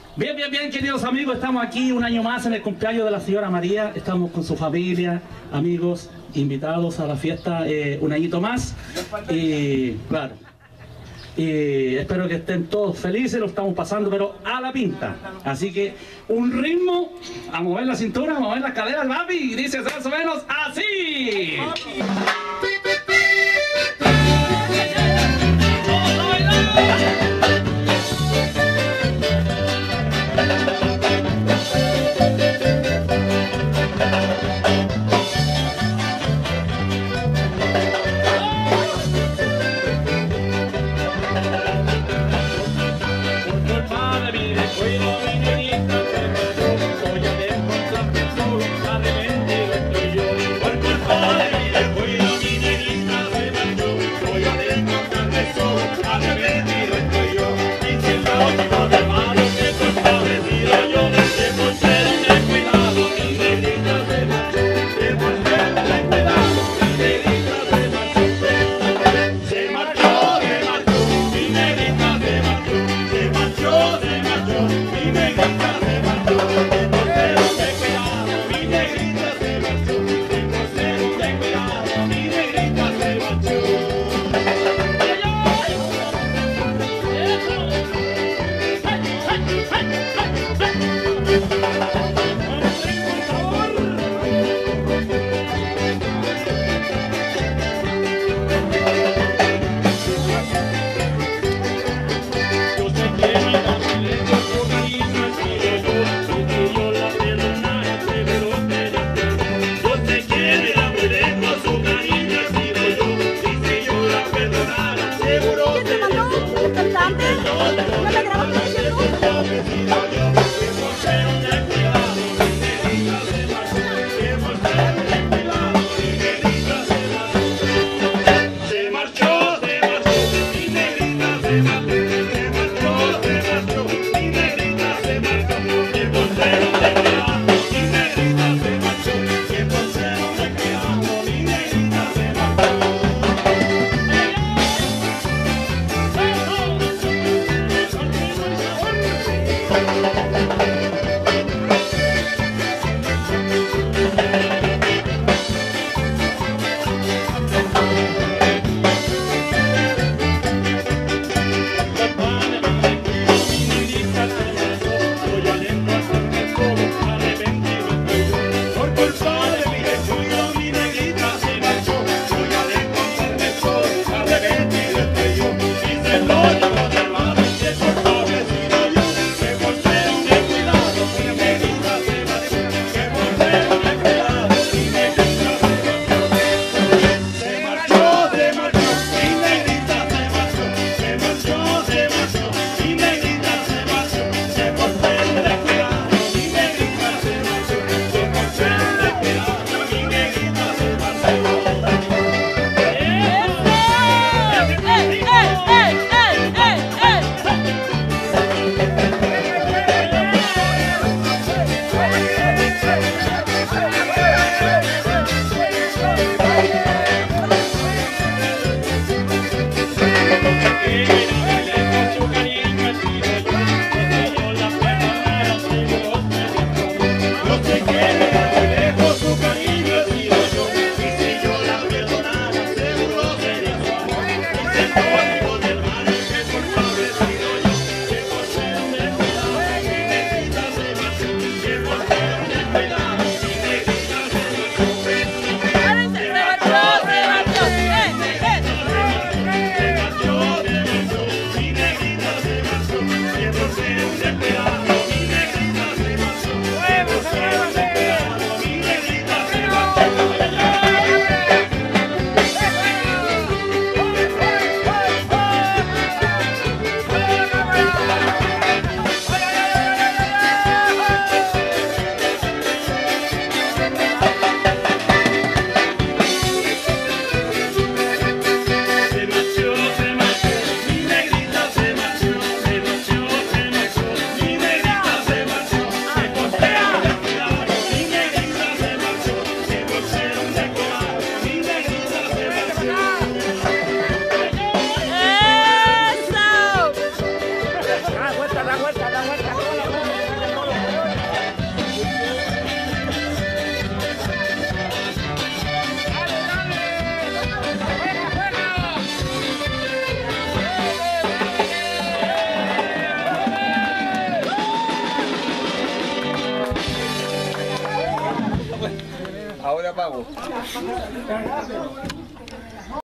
Bien, bien, bien, queridos amigos, estamos aquí un año más en el cumpleaños de la señora María. Estamos con su familia, amigos, invitados a la fiesta un añito más. Y claro, y espero que estén todos felices, lo estamos pasando, pero a la pinta. Así que un ritmo, a mover la cintura, a mover las caderas, papi, y dice más o menos así. Ahora pago.